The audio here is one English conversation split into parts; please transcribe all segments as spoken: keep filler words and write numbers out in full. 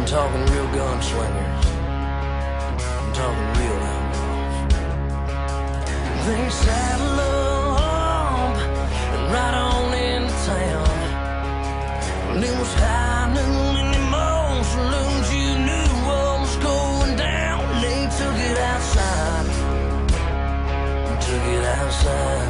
I'm talking real gunslingers. I'm talking real outlaws. They saddle up and ride on into town. And it was high noon in the mall saloons. You knew what was going down. They took it outside. Took it outside.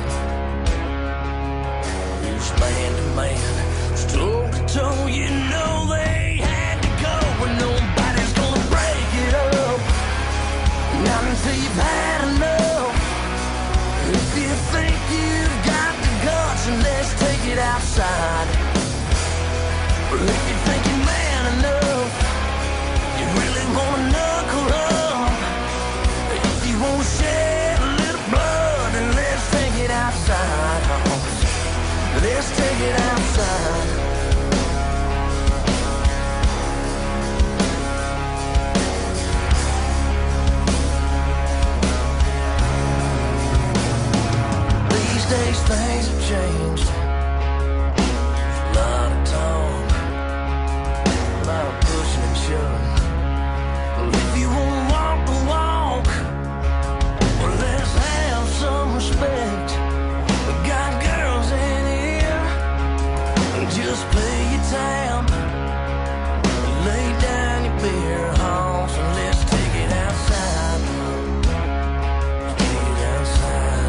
Reached man to man, toe to toe. You know they had to go, and nobody's gonna break it up. Not until you've had enough. If you think you've got the guts, and let's take it outside. If you think you're man enough, you really wanna knuckle up. If you wanna shed a little blood, then let's take it outside. Let's take it outside. These days things have changed. There's a lot of talk, a lot of pushing and shoving. Well, if you wanna walk the walk, well, let's have some respect. We got girls in here, just pay your tab. Lay down your beer halls and let's take it outside. Let's take it outside.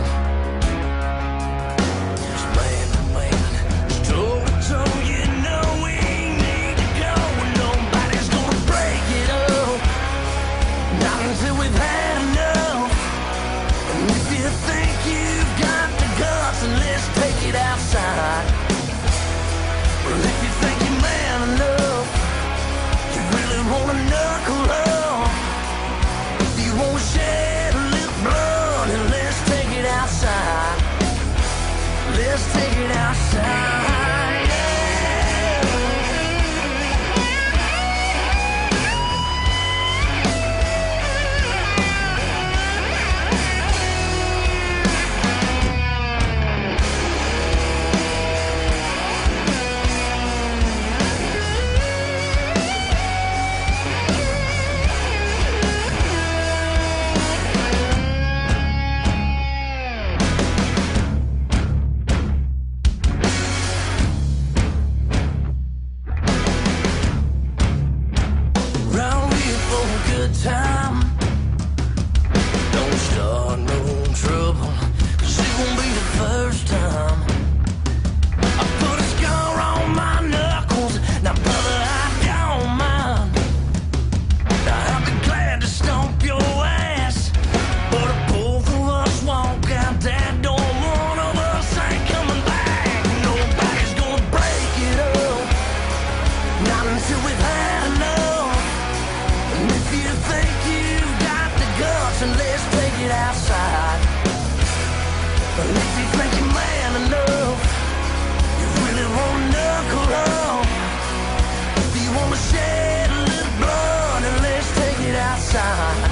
Just man to man, just toe to toe. You know we need to go, and nobody's gonna break it up. Not until we've had enough. And if you think you've got the guts, then let's take it outside. Well, if you think you're man enough, you really wanna knuckle up. If you wanna shed a little blood, then let's take it outside. Let's take it outside, yeah. Round here for a good time. Don't start no trouble, 'cause it won't be the first time. I put a scar on my knuckles. Now, brother, I don't mind. Now, I'll be glad to stomp your ass, but if both of us walk out that door, one of us ain't coming back. Nobody's gonna break it up. Not until we've had enough. And if you think you've got the guts, and let's take it outside. But if you think you're man enough, you really wanna knuckle up. If you wanna shed a little blood, then let's take it outside.